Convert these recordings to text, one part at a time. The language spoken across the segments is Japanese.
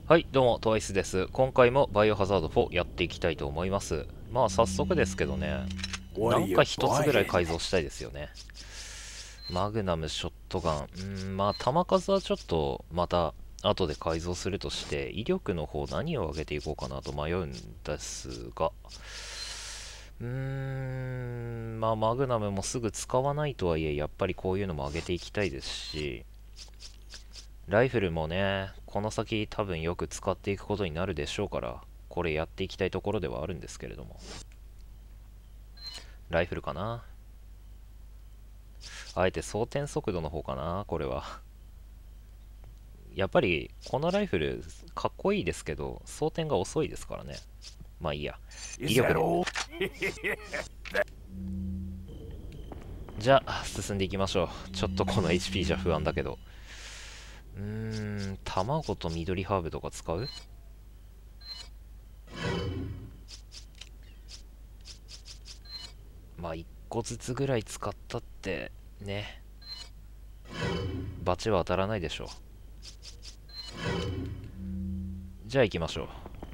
はい、どうも、トワイスです。今回もバイオハザード4やっていきたいと思います。まあ、早速ですけどね、なんか一つぐらい改造したいですよね。マグナム、ショットガン。まあ、弾数はちょっと、また、後で改造するとして、威力の方何を上げていこうかなと迷うんですが、まあ、マグナムもすぐ使わないとはいえ、やっぱりこういうのも上げていきたいですし、ライフルもね、この先多分よく使っていくことになるでしょうから、これやっていきたいところではあるんですけれども。ライフルかな。あえて装填速度の方かな、これは。やっぱり、このライフル、かっこいいですけど、装填が遅いですからね。まあいいや。威力で。じゃあ、進んでいきましょう。ちょっとこの HP じゃ不安だけど。卵と緑ハーブとか使う？まあ1個ずつぐらい使ったってね、バチは当たらないでしょう。じゃあ行きましょう。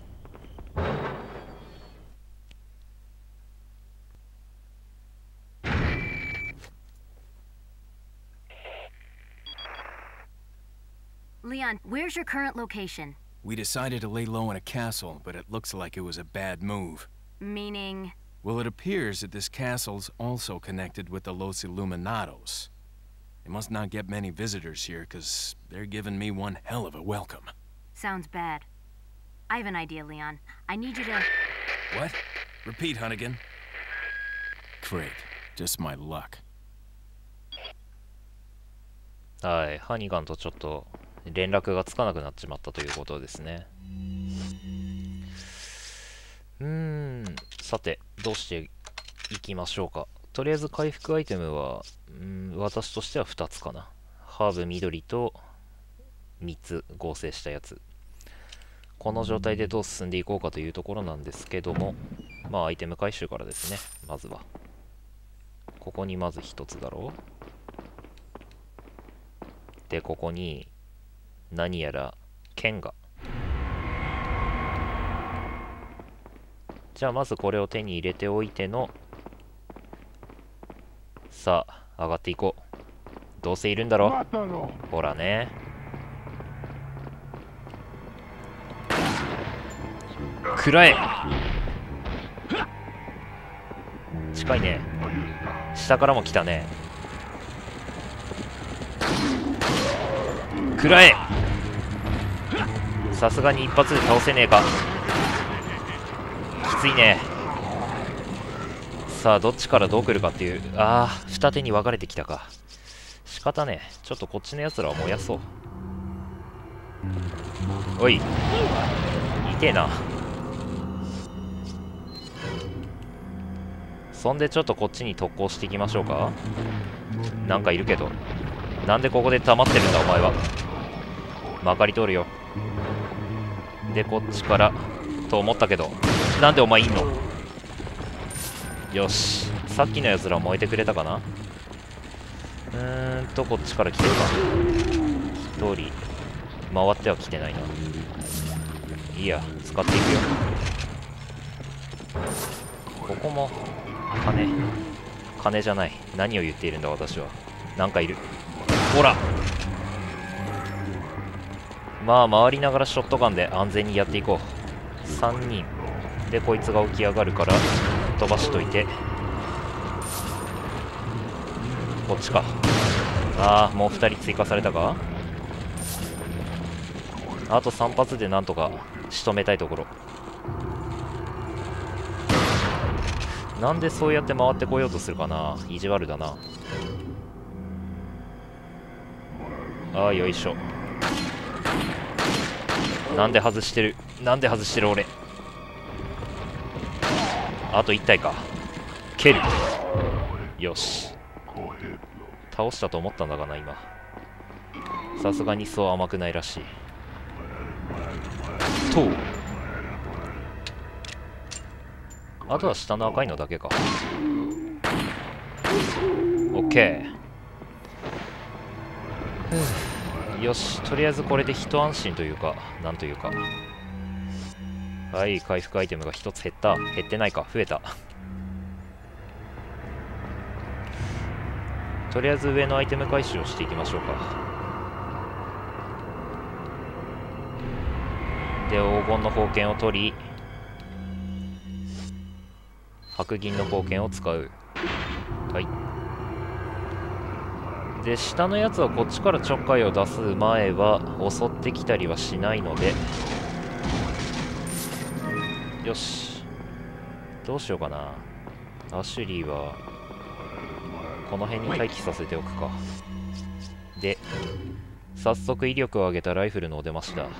Leon, where's your current location? We decided to lay low in a castle, but it looks like it was a bad move. Meaning? Well, it appears that this castle's also connected with the Los Illuminados. They must not get many visitors here, because they're giving me one hell of a welcome. Sounds bad. I have an idea, Leon. I need you to... What? Repeat, Hunnigan. Great. Just my luck. はい、ハニガンとちょっと連絡がつかなくなっちまったということですね。さて、どうしていきましょうか。とりあえず回復アイテムは、私としては2つかな。ハーブ緑と3つ合成したやつ。この状態でどう進んでいこうかというところなんですけども、まあアイテム回収からですね、まずは。ここにまず1つだろう。で、ここに何やら剣が。じゃあまずこれを手に入れておいての、さあ上がっていこう。どうせいるんだろ。ほらね。食らえ。近いね。下からも来たね。食らえ。さすがに一発で倒せねえか。きついね。さあどっちからどう来るかっていう。二手に分かれてきたか。仕方ねえ。ちょっとこっちのやつらは燃やそう。おい、痛えな。そんでちょっとこっちに特攻していきましょうか。なんかいるけど、なんでここで溜まってるんだお前は。まかり通るよ。でこっちからと思ったけど、なんでお前いんの。よし、さっきのやつら燃えてくれたかな。こっちから来てるか。一人回っては来てないな。いいや、使っていくよ。ここも金じゃない。何を言っているんだ私は。なんかいる。ほら、まあ回りながらショットガンで安全にやっていこう。3人でこいつが起き上がるから飛ばしといて。こっちか。もう2人追加されたか。あと3発でなんとか仕留めたいところ。なんでそうやって回ってこようとするかな。意地悪だな。よいしょ。なんで外してる俺。あと1体か。蹴る。よし、倒したと思ったんだがな今。さすがにそう甘くないらしい。とあとは下の赤いのだけか。オッケー。 よし、とりあえずこれで一安心というか、なんというか。はい、回復アイテムが1つ減った。減ってないか、増えた。とりあえず上のアイテム回収をしていきましょうか。で、黄金の宝剣を取り、白銀の宝剣を使う。はい。で、下のやつはこっちからちょっかいを出す前は襲ってきたりはしないので、よし。どうしようかな。アシュリーはこの辺に待機させておくか。で、早速威力を上げたライフルのお出ましだ。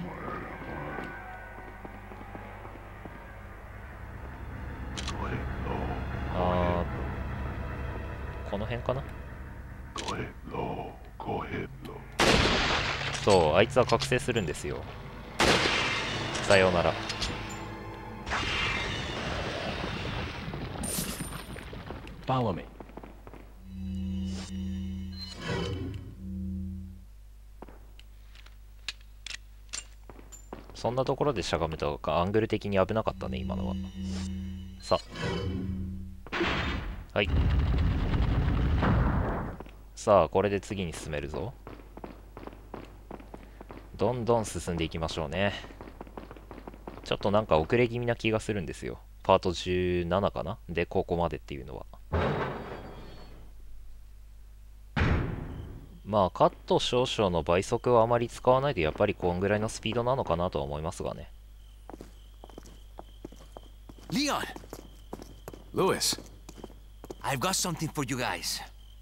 この辺かな。そう、あいつは覚醒するんですよ。さようなら。 Follow me. そんなところでしゃがむとアングル的に危なかったね、今のは。さあ、はい。さあ、これで次に進めるぞ。どんどん進んでいきましょうね。ちょっとなんか遅れ気味な気がするんですよ。パート17かなで、ここまでっていうのは。まあ、カット少々の倍速はあまり使わないで、やっぱりこんぐらいのスピードなのかなとは思いますがね。 Leon! Lewis. I've got something for you guys.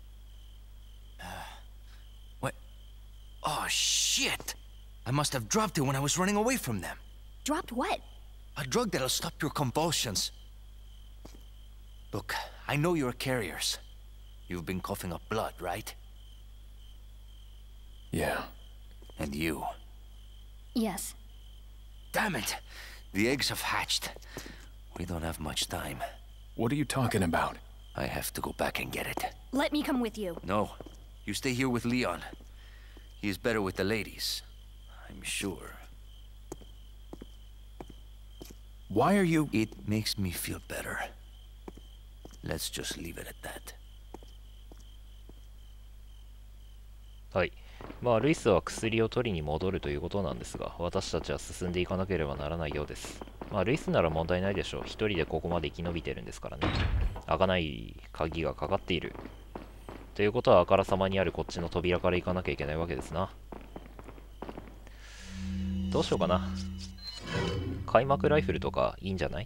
What? Oh, shit! I must have dropped it when I was running away from them. Dropped what? A drug that'll stop your convulsions. Look, I know you're carriers. You've been coughing up blood, right? Yeah. And you. Yes. Damn it! The eggs have hatched. We don't have much time. What are you talking about? I have to go back and get it. Let me come with you. No. You stay here with Leon. He is better with the ladies. I'm sure. Why are you... It makes me feel better. Let's just leave it at that. はい。まあ、ルイスは薬を取りに戻るということなんですが、私たちは進んでいかなければならないようです。まあ、ルイスなら問題ないでしょう。一人でここまで生き延びてるんですからね。開かない鍵がかかっている。ということは、あからさまにあるこっちの扉から行かなきゃいけないわけですな。どうしようかな。開幕ライフルとかいいんじゃない？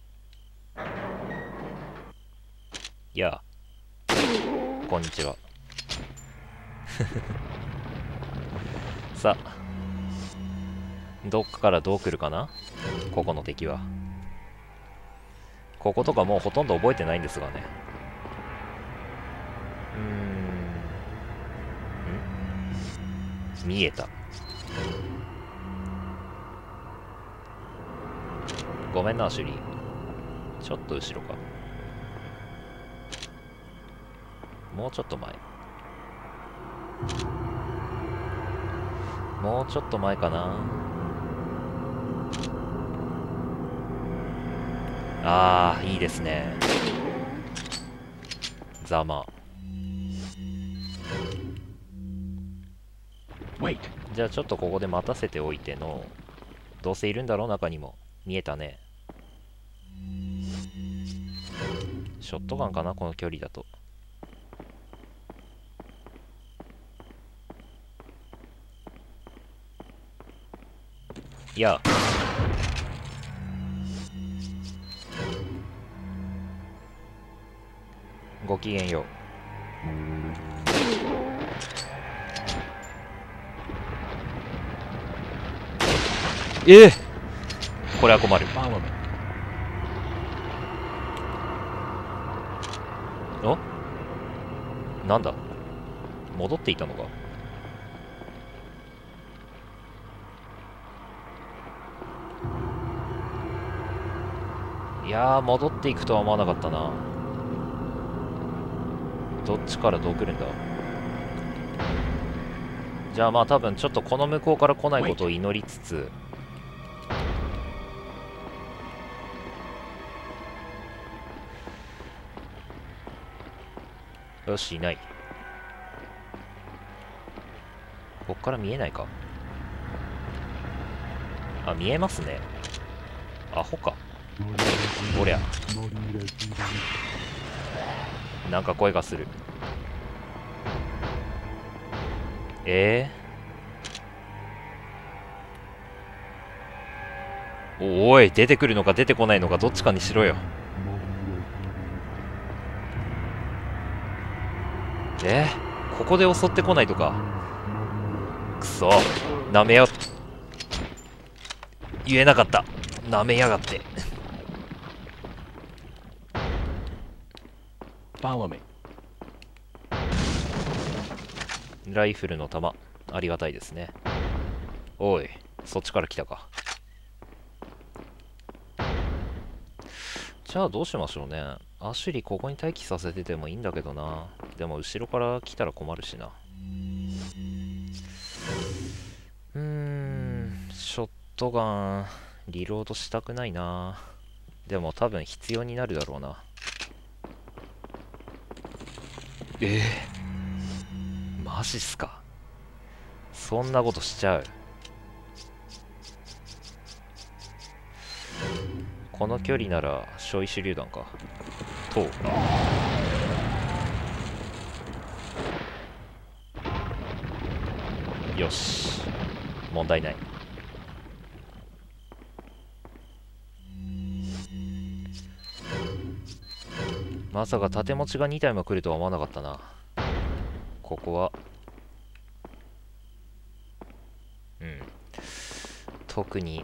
いやあ、こんにちは。さあ、どっかからどう来るかな、ここの敵は。こことかもうほとんど覚えてないんですがね。見えた。ごめんな、シュリー。ちょっと後ろか。もうちょっと前。もうちょっと前かな。ああ、いいですね。ざま。じゃあちょっとここで待たせておいての。どうせいるんだろう、中にも。見えたね。ショットガンかな、この距離だと。いや、ごきげんよう。これは困る。お？なんだ？戻っていたのか？いやー、戻っていくとは思わなかったな。どっちからどう来るんだ？ じゃあまあ多分ちょっとこの向こうから来ないことを祈りつつ、よし、いない。こっから見えないか。あ、見えますね。アホか。おりゃ。なんか声がする。おい、出てくるのか出てこないのかどっちかにしろよ。ここで襲ってこないとか。くそ、なめよ。言えなかった。なめやがって。ライフルの弾、ありがたいですね。おい、そっちから来たか。じゃあどうしましょうね。アシュリーここに待機させててもいいんだけどな。でも後ろから来たら困るしな。ショットガンリロードしたくないな。でも多分必要になるだろうな。マジっすか。そんなことしちゃう。この距離なら小石榴弾かと。よし、問題ない。まさか盾持ちが2体も来るとは思わなかったな。ここは特に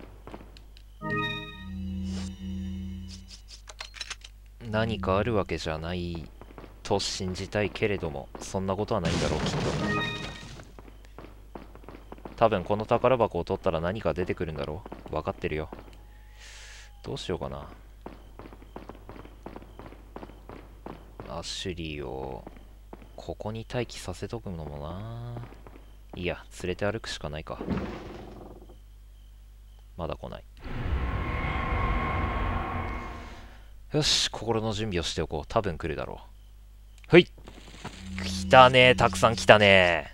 何かあるわけじゃないと信じたいけれども、そんなことはないんだろう、きっと。多分この宝箱を取ったら何か出てくるんだろう。分かってるよ。どうしようかな。アシュリーをここに待機させとくのもな。いや、連れて歩くしかないか。まだ来ない。よし、心の準備をしておこう。多分来るだろう。はい、来たね。たくさん来たね。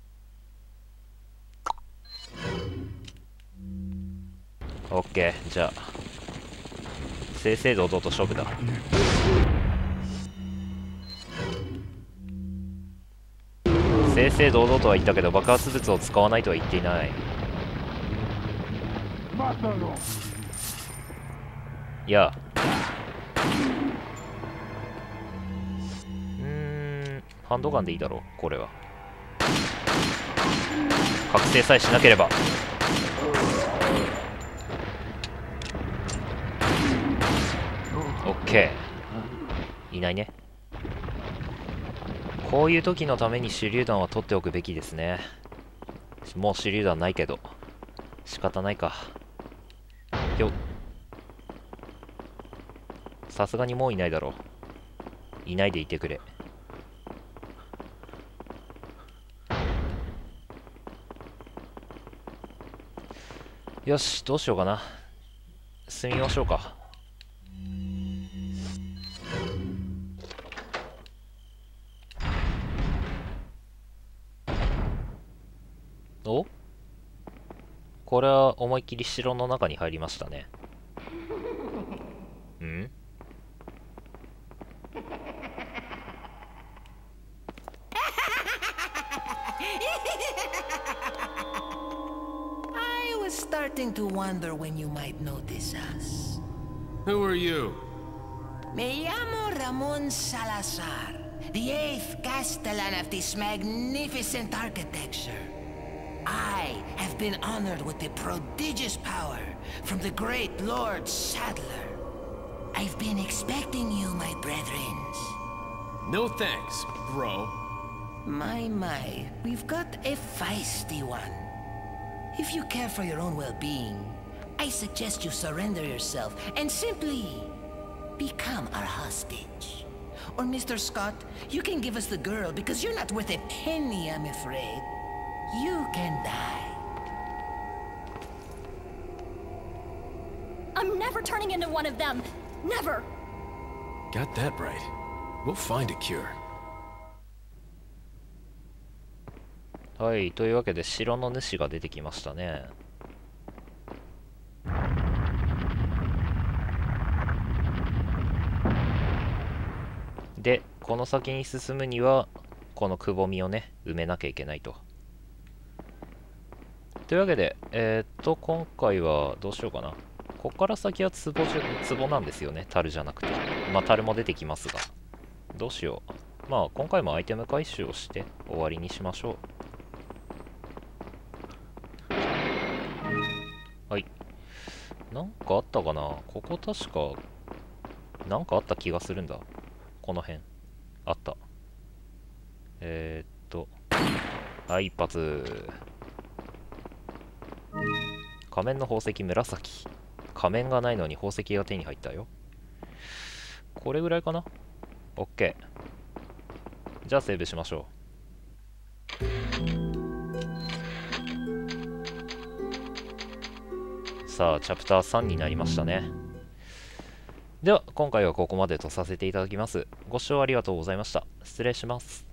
オッケー、じゃあ正々堂々と勝負だ。正々堂々とは言ったけど爆発物を使わないとは言っていない。いや、ハンドガンでいいだろう、これは。覚醒さえしなければ。オッケー、いないね。こういう時のために手榴弾は取っておくべきですね。もう手榴弾ないけど仕方ないか。よっ、さすがにもういないだろう。いないでいてくれ。よし、どうしようかな。進みましょうか。お、これは思いっきり城の中に入りましたね。ん I was starting to wonder when you might notice us. Who are you? Me llamo Ramon Salazar, the 8th Castellan of this magnificent architecture. I have been honored with the prodigious power from the great Lord Sadler. I've been expecting you, my brethrens. No thanks, bro. My, we've got a feisty one. If you care for your own well-being, I suggest you surrender yourself and simply become our hostage. Or Mr. Scott, you can give us the girl because you're not worth a penny, I'm afraid. you can die. I'm never turning into one of them. Never. Got that right. We'll find a cure. はい、というわけで城の主が出てきましたね。で、この先に進むにはこのくぼみをね埋めなきゃいけないと。というわけで今回はどうしようかな。ここから先は壺なんですよね、樽じゃなくて。まあ樽も出てきますが、どうしよう。まあ今回もアイテム回収をして終わりにしましょう。はい。なんかあったかな。ここ確かなんかあった気がするんだ。この辺あった。はい、一発。仮面の宝石紫。仮面がないのに宝石が手に入ったよ。これぐらいかな。 OK。 じゃあセーブしましょう。さあチャプター3になりましたね。では今回はここまでとさせていただきます。ご視聴ありがとうございました。失礼します。